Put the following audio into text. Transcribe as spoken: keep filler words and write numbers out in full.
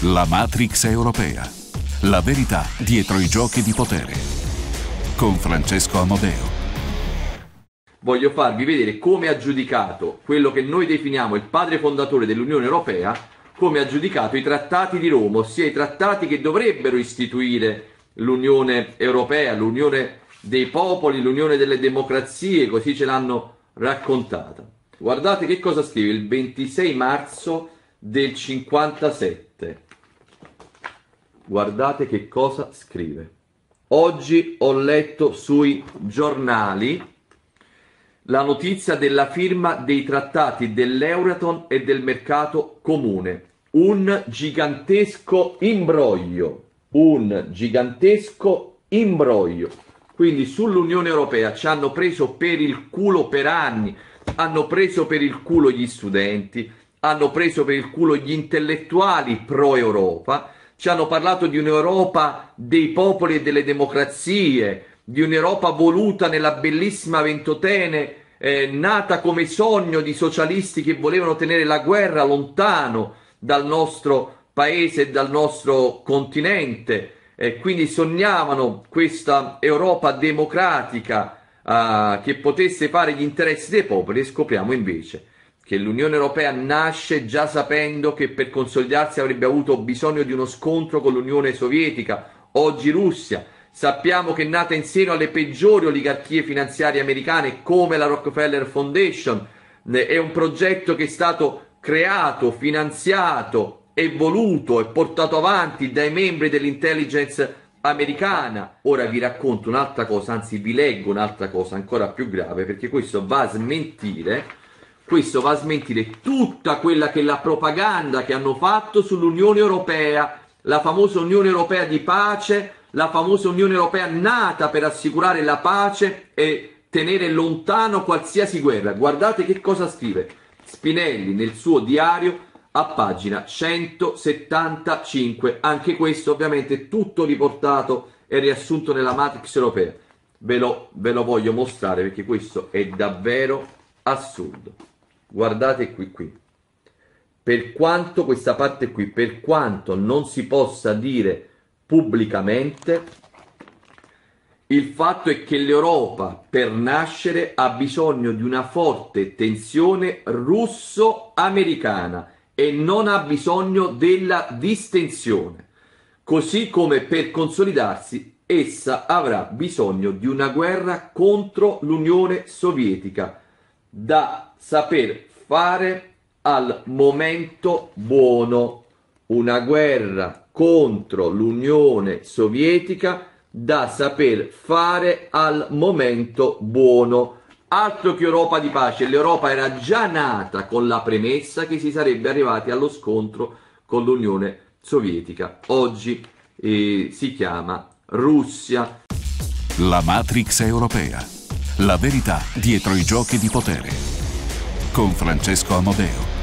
La Matrix europea. La verità dietro i giochi di potere. Con Francesco Amodeo. Voglio farvi vedere come ha giudicato quello che noi definiamo il padre fondatore dell'Unione Europea, come ha giudicato i trattati di Roma, ossia i trattati che dovrebbero istituire l'Unione Europea, l'Unione dei popoli, l'Unione delle democrazie, così ce l'hanno raccontata. Guardate che cosa scrive il ventisei marzo del cinquantasette. Guardate che cosa scrive. Oggi ho letto sui giornali la notizia della firma dei trattati dell'Euratom e del mercato comune. Un gigantesco imbroglio. Un gigantesco imbroglio. Quindi sull'Unione Europea ci hanno preso per il culo per anni, hanno preso per il culo gli studenti, hanno preso per il culo gli intellettuali pro-Europa, ci hanno parlato di un'Europa dei popoli e delle democrazie, di un'Europa voluta nella bellissima Ventotene, eh, nata come sogno di socialisti che volevano tenere la guerra lontano dal nostro paese e dal nostro continente, e quindi sognavano questa Europa democratica eh, che potesse fare gli interessi dei popoli, e scopriamo invece che l'Unione Europea nasce già sapendo che per consolidarsi avrebbe avuto bisogno di uno scontro con l'Unione Sovietica, oggi Russia. Sappiamo che è nata in seno alle peggiori oligarchie finanziarie americane come la Rockefeller Foundation, è un progetto che è stato creato, finanziato e voluto e portato avanti dai membri dell'intelligence americana. Ora vi racconto un'altra cosa, anzi vi leggo un'altra cosa ancora più grave, perché questo va a smentire Questo va a smentire tutta quella che è la propaganda che hanno fatto sull'Unione Europea, la famosa Unione Europea di pace, la famosa Unione Europea nata per assicurare la pace e tenere lontano qualsiasi guerra. Guardate che cosa scrive Spinelli nel suo diario a pagina centosettantacinque. Anche questo ovviamente tutto riportato e riassunto nella Matrix europea. Ve lo, ve lo voglio mostrare perché questo è davvero assurdo. Guardate qui qui, per quanto questa parte qui, per quanto non si possa dire pubblicamente, il fatto è che l'Europa per nascere ha bisogno di una forte tensione russo-americana e non ha bisogno della distensione, così come per consolidarsi essa avrà bisogno di una guerra contro l'Unione Sovietica, da saper fare al momento buono, una guerra contro l'Unione Sovietica da saper fare al momento buono. Altro che Europa di pace, l'Europa era già nata con la premessa che si sarebbe arrivati allo scontro con l'Unione Sovietica. Oggi eh, si chiama Russia. La Matrix europea. La verità dietro i giochi di potere. Con Francesco Amodeo.